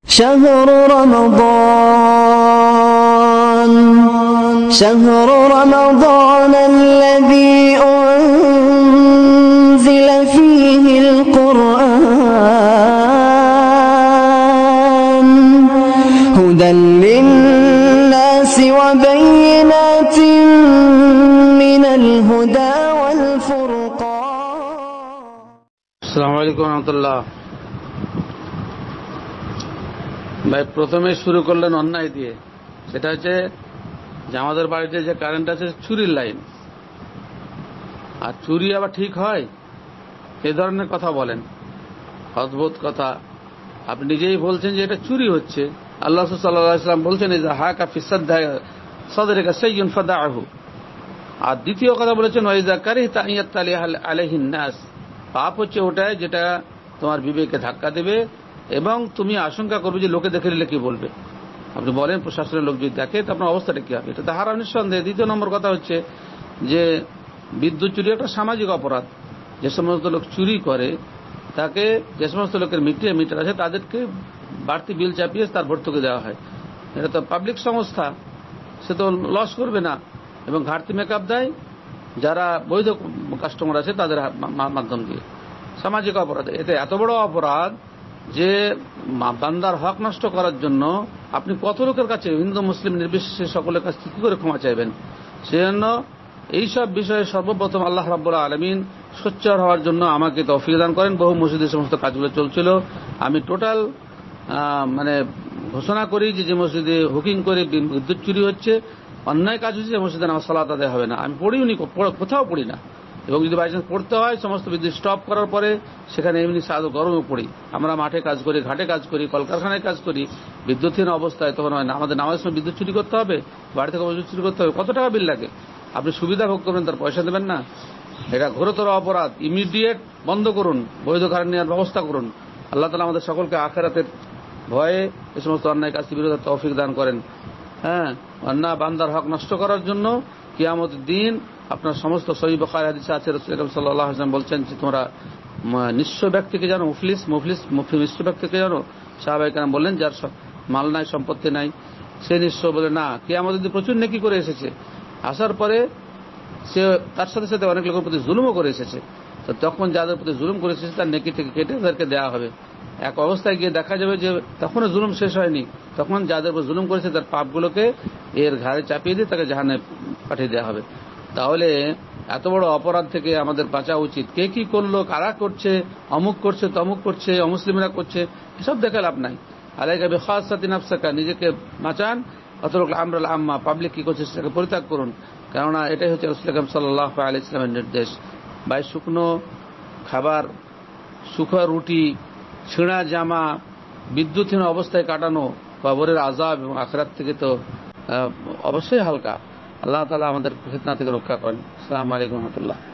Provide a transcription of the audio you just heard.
شهر رمضان الذي أنزل فيه القرآن هدى للناس وبينات من الهدى والفرقان. আসসালামু আলাইকুম রহমতুল্লাহ। ভাই প্রথমে শুরু করলেন অন্যায় দিয়ে, সেটা হচ্ছে যে আমাদের বাড়িতে যে কারেন্ট আছে চুরির লাইন, আর চুরি আবার ঠিক হয় এ ধরনের কথা বলেন, অদ্ভুত কথা। আপনি নিজেই বলছেন যে এটা চুরি হচ্ছে। আল্লাহ সাল্লাল্লাহু আলাইহি ওয়াসাল্লাম বলছেন যে হাকা ফি সাদরিকা সাইয়ুন ফাদাহু। আর দ্বিতীয় কথা বলেছেন ওয়াইজা কারিহতা ইয়াতালি আলাইহিন নাস, পাপ হচ্ছে ওটাই যেটা তোমার বিবেকে ধাক্কা দেবে এবং তুমি আশঙ্কা করবে যে লোকে দেখে নিলে কি বলবে। আপনি বলেন প্রশাসনের লোক যদি দেখে তো আপনার অবস্থাটা কি হবে, এটা তো হারাম নিঃসন্দেহে। দ্বিতীয় নম্বর কথা হচ্ছে যে বিদ্যুৎ চুরি একটা সামাজিক অপরাধ। যে সমস্ত লোক চুরি করে তাকে, যে সমস্ত লোকের মিটার আছে তাদেরকে বাড়তি বিল চাপিয়ে তার ভর্তুকি দেওয়া হয়। এটা তো পাবলিক সংস্থা, সে তো লস করবে না এবং ঘাটতি মেকআপ দেয় যারা বৈধ কাস্টমার আছে তাদের মাধ্যম দিয়ে। সামাজিক অপরাধ, এতে এত বড় অপরাধ যে বান্দার হক নষ্ট করার জন্য আপনি কত লোকের কাছে, হিন্দু মুসলিম নির্বিশেষে সকলের কাছে কি করে ক্ষমা চাইবেন? সেজন্য এইসব বিষয়ে সর্বপ্রথম আল্লাহ রাব্বুল আলামিন সোচ্চার হওয়ার জন্য আমাকে তৌফিক দান করেন। বহু মসজিদে সমস্ত কাজগুলো চলছিল, আমি টোটাল ঘোষণা করি যে মসজিদে হুকিং করে বিদ্যুৎ চুরি হচ্ছে, অন্যায় কাজ হচ্ছে, মসজিদে নামাজ সালাত আদায় হবে না। আমি পড়িওনি, কোথাও পড়ি না, এবং যদি বাইচান্স পড়তে হয় সমস্ত বিদ্যুৎ স্টপ করার পরে সেখানে এমনি সাদা গরমে পড়ি। আমরা মাঠে কাজ করি, ঘাটে কাজ করি, কলকারখানায় কাজ করি, বিদ্যুৎহীন অবস্থায় তখন হয় না। আমাদের নামাজের সময় বিদ্যুৎ চুরি করতে হবে, বাড়ি থেকে বিদ্যুৎ চুরি করতে হবে, কত টাকা বিল লাগে? আপনি সুবিধা ভোগ করবেন, তার পয়সা দেবেন না? এটা ঘোরতর অপরাধ। ইমিডিয়েট বন্ধ করুন, বৈধ কারেন্ট নেওয়ার ব্যবস্থা করুন। আল্লাহ তাআলা আমাদের সকলকে আখিরাতের ভয়ে এই সমস্ত অন্যায় কাজের বিরুদ্ধে তৌফিক দান করেন। অন্যায় বান্দার হক নষ্ট করার জন্য কিয়ামতের দিন আপনার সমস্ত সহিহ বুখারী হাদিসে আছে, রাসূল সাল্লাল্লাহু আলাইহি ওয়াসাল্লাম বলছেন যে তোমরা নিঃস্ব ব্যক্তিকে জানো, নিঃস্ব ব্যক্তিকে জানো? সাহাবায়ে কেরাম বললেন যার মাল নাই, সম্পত্তি নাই, সে নিঃস্ব। বলে না, কিয়ামতের দিন প্রচুর নেকি করে এসেছে, আসার পরে সে তার সাথে সাথে অনেক লোকের প্রতি জুলুমও করে এসেছে। তো তখন যাদের প্রতি জুলুম করে এসেছে তার নেকি থেকে কেটে তাদেরকে দেওয়া হবে। এক অবস্থায় গিয়ে দেখা যাবে যে তখনও জুলুম শেষ হয়নি, তখন যাদের উপর জুলুম করেছে তার পাপগুলোকে এর ঘাড়ে চাপিয়ে দিয়ে তাকে জাহান্নামে পাঠিয়ে দেওয়া হবে। তাহলে এত বড় অপরাধ থেকে আমাদের বাঁচা উচিত। কে কি করলো, কারা করছে, অমুক করছে, তমুক করছে, অমুসলিমরা করছে, এসব দেখে লাভ নাই। আলাইকা বিখাসাতি নাফসাকা, নিজেকে বাঁচান, অতরক আমরাল আম্মা, পাবলিক কি করছে সেটাকে পরিত্যাগ করুন। কেননা এটাই হচ্ছে রাসূল সাল্লাল্লাহু আলাইহি ওয়াসাল্লামের নির্দেশ। ভাই, শুকনো খাবার, শুকনো রুটি, ছিঁড়া জামা, বিদ্যুৎহীন অবস্থায় কাটানো কবরের আযাব এবং আখিরাত থেকে তো অবশ্যই হালকা। আল্লাহ তাআলা আমাদের ফিতনা থেকে রক্ষা করেন। আসসালামু আলাইকুম ওয়া রাহমাতুল্লাহ।